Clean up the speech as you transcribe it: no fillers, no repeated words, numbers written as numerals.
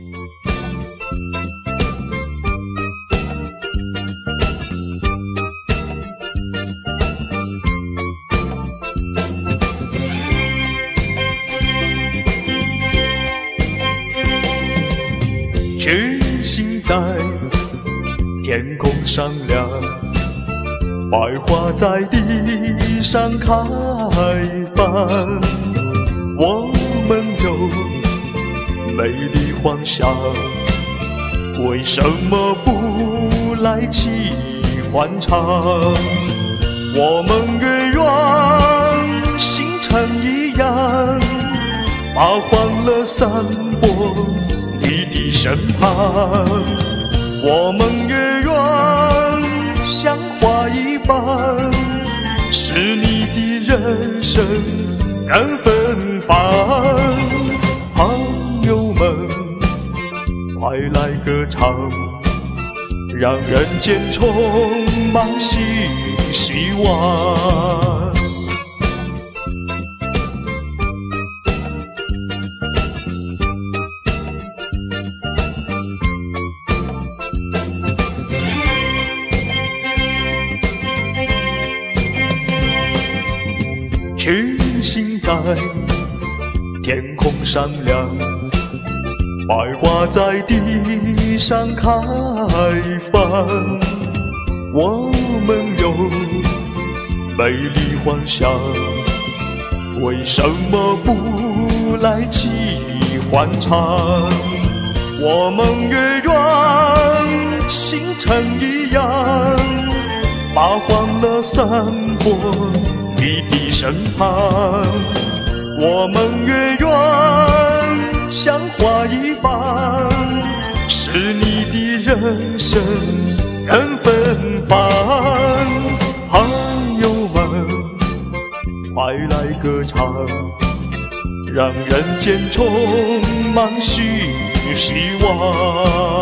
群星在天空上亮，百花在地上开放。我们有美丽幻想，为什么不来起欢唱？我们愿愿星辰一样，把欢乐散播你的身旁。我们也愿像花一般，使你的人生更芬芳。朋友们，快来歌唱，让人间充满新希望。群星在天空上亮，百花在地上开放。我们有美丽幻想，为什么不来起欢唱？我们也愿星辰一样，把欢乐散播你的身旁。我们也愿像花一般，使你的人生更芬芳。朋友们，快来歌唱，让人间充满新希望。